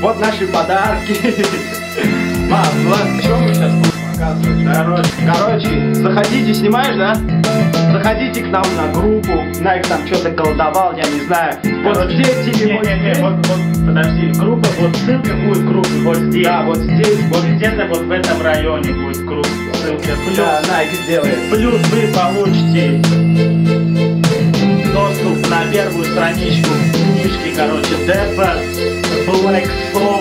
Вот наши подарки. Ладно, что мы сейчас будем показывать? Короче, заходите, снимаешь, да? Заходите к нам на группу. Nike там что-то колдовал, я не знаю. Вот здесь или вот здесь. Вот, подожди, группа, вот ссылка будет группы, вот здесь. Да, вот здесь. Вот где-то вот в этом районе будет группа, ссылка. Плюс, Да, Nike делает. плюс вы получите доступ на первую страничку книжки, короче, Депа, Black Soul.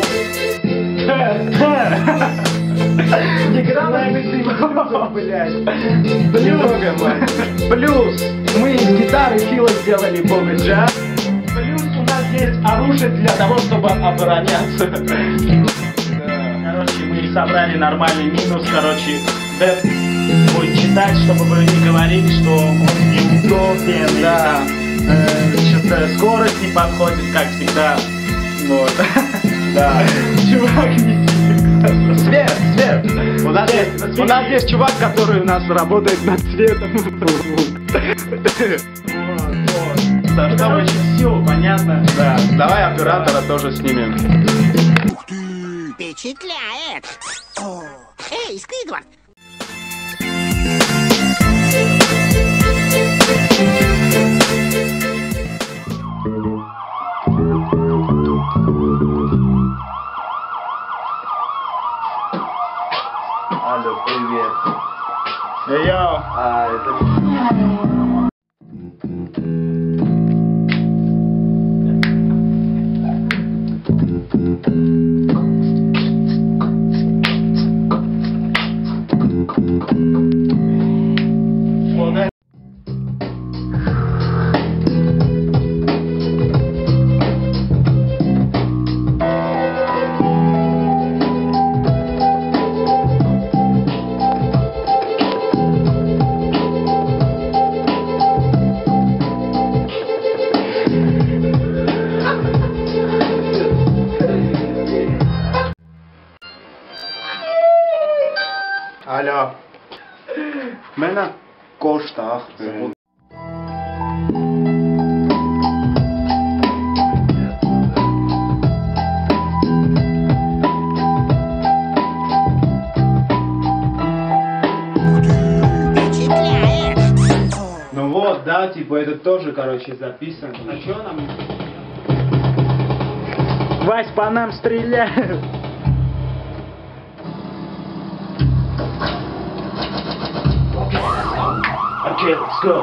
Плюс мы из гитары Фила сделали бомбиджа. Плюс у нас есть оружие для того, чтобы обороняться. Короче, мы собрали нормальный минус, короче, Деп будет читать, чтобы вы не говорили, что он неудобен, Да. что-то скорость не подходит, как всегда. Вот. Да. Чувак, не Свет! У нас есть чувак, который у нас работает над цветом. Короче, все, понятно. Да. Давай оператора тоже снимем. Впечатляет! О, эй, Сквидвард! Алло, привет. Йоу. Алло. Меня Коштах зовут. Впечатляет! Ну вот, да, типа это тоже, короче, записано. А чё нам? Вась, по нам стреляют. Окей, let's go.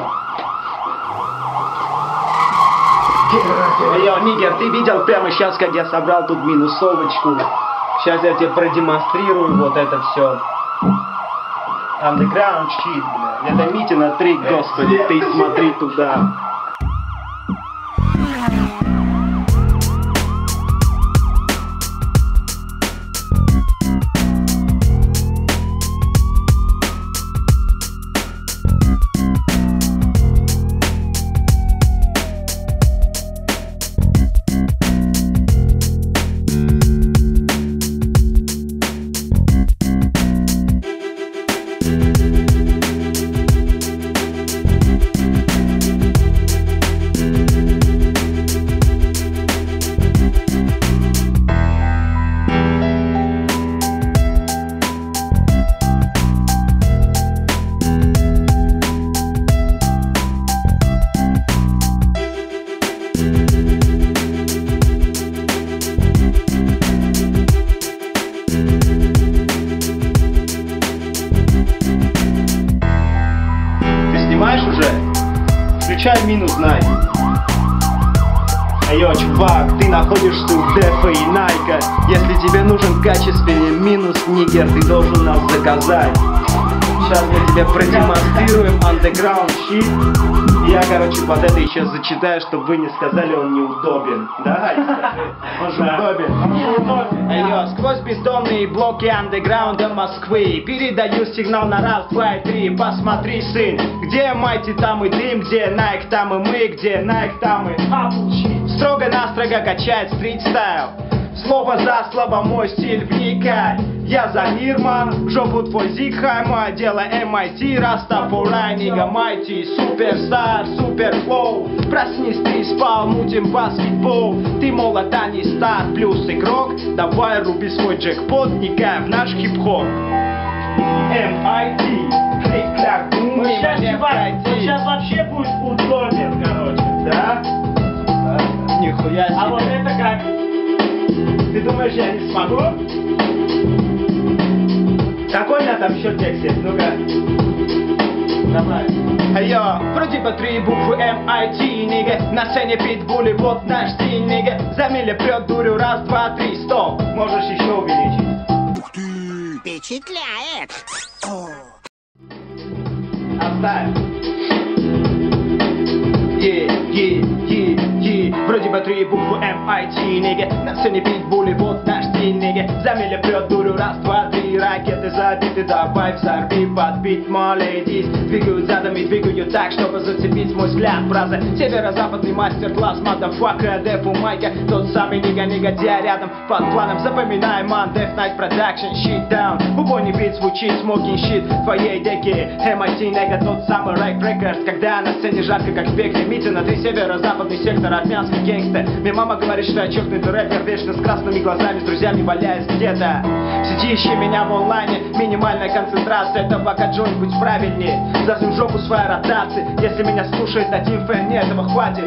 Йо, Нигер, ты видел прямо сейчас, как я собрал тут минусовочку? Сейчас я тебе продемонстрирую вот это все. Underground shit, бля. Это Митина трик, господи, ты смотри туда. Снимаешь уже? Включай минус, знай. Йо, чувак, ты находишься у Дефа и Найка. Если тебе нужен качественный минус, Нигер, ты должен нас заказать. Сейчас мы тебе продемонстрируем underground shit. Я, короче, под это еще зачитаю, чтобы вы не сказали, он неудобен. Давай, он же удобен. Йо, сквозь бездомные блоки андеграунда Москвы передаю сигнал на раз, два и три. Посмотри, сын, где Майти, там и дым, где Найк, там и мы, где Найк, там и строго-настрого качает стрит-стайл. Слово за слово мой стиль вникай. Я за мир, ман, жопу твой зиг, хайма, дело MIT, Растафурай, нига майти, суперстар, суперфлоу. Проснись, ты спал, мутим баскетбол. Ты молод, а не стар, плюс игрок. Давай руби свой джекпот, вникай в наш хип-хоп. MIT, клик-кляк, бум, Вот сейчас вообще будет удобен, короче. да? Нихуя себе. А вот это как? Ты думаешь, я не смогу? Какой у меня там еще текст есть? Ну-ка. Давай. Йо, вроде бы 3 буквы MIT, нига. На сцене питбули, вот наш стиль, нига. За миля прет дурю, раз, два, три, стоп. Можешь еще увеличить. Впечатляет. Оставь. Вроде бы 3 буквы MIT, нига. На сцене питбули, вот наш стиль, нига. За миля прет дурю, раз, два, три. Ракеты забиты, давай взорви, подбить, молодись. Двигают задом и двигают так, чтобы зацепить мой взгляд. Фраза северо-западный мастер-класс, мадафака, дефу майка. Тот самый нига-негодяй рядом, под планом. Запоминай, man, Death Night Production, shit down. Убойный бит звучит, smoking shit твоей деки. MIT, нега, тот самый Rake Records. Когда на сцене жарко, как в пекле. Митина, ты северо-западный сектор, армянский гангстер. Мне мама говорит, что я чокнутый рэпер, вечно с красными глазами, с друзьями валяюсь где-то. Сиди, ищи меня в онлайне, минимальная концентрация, это пока Джон-нибудь правильнее. Засунь в жопу своей ротации, если меня слушает один фэн, мне этого хватит.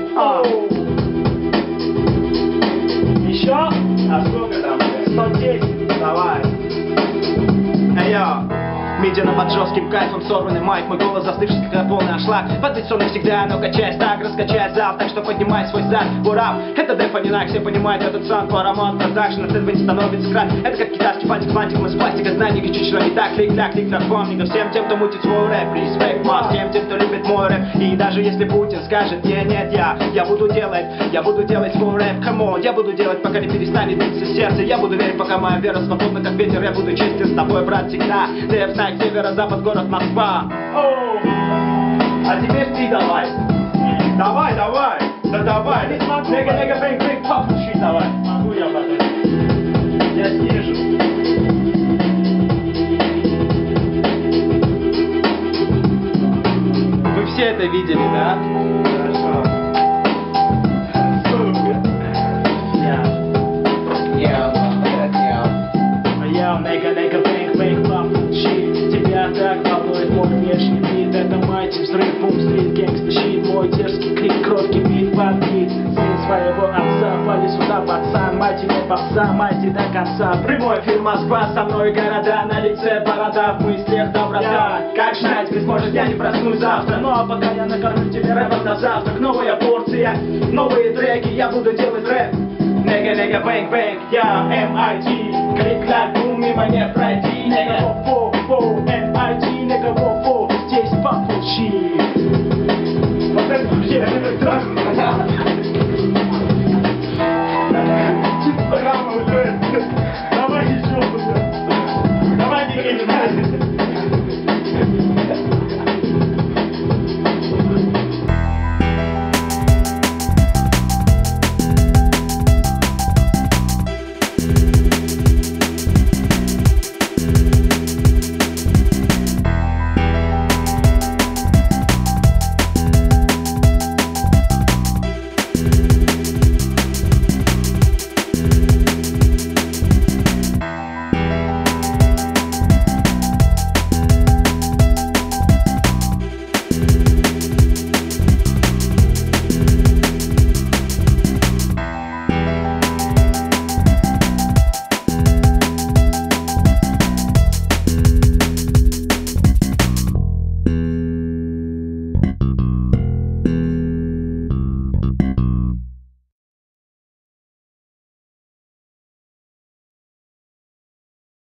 Еще? А сколько там? 110. Давай. Йо. Медиана под жестким кайфом, сорванный майк. Мой голос застывший, как полный аншлаг. Подписан навсегда, но качай так, раскачай зал. Так что поднимай свой зад, урап. Это Дефа не все понимают этот саунд. Paramount Production, от этого не становится край. Это как китайский фантик, фантик, мы с пластика. Знаний, чуть что не так, клик-кляк, клик-кляк, нига. Всем тем, кто мутит свой рэп, респект, мат. Всем тем, кто любит мой рэп. И даже если Путин скажет, нет, я буду делать свой рэп, камон. Я буду делать, пока не перестанет биться сердце. Я буду верить, пока моя вера свободна, как ветер. Я буду честен с тобой, брат, всегда. Северо-запад, город Москва. А теперь ты давай. Давай. Да давай. Не смогу. Нега, бэнг, пап, учи, давай. Могу я потом. Я снижу. Вы все это видели, да? Хорошо. Я, нега, бэнг, пап, учи. Тебя так волнует мой внешний вид. Это майти, взрыв, бум, стрит, гэнгста, щит. Мой дерзкий крик, кроткий бит, подбит. Сын своего отца, вали сюда, пацан. Майти не попса, майти до конца. Прямой эфир Москва, со мной города. На лице борода, в мыслях доброта. Как знать, ведь может я не проснусь завтра. Ну а пока я накормлю тебе рэпом на завтрак. Новая порция, новые треки, я буду делать рэп. Нега, бэнг, я MIT. Клик-клак, бум, мимо не пройти. Нега, фо, MIT, нега, фо, здесь получи. Вот это вообще,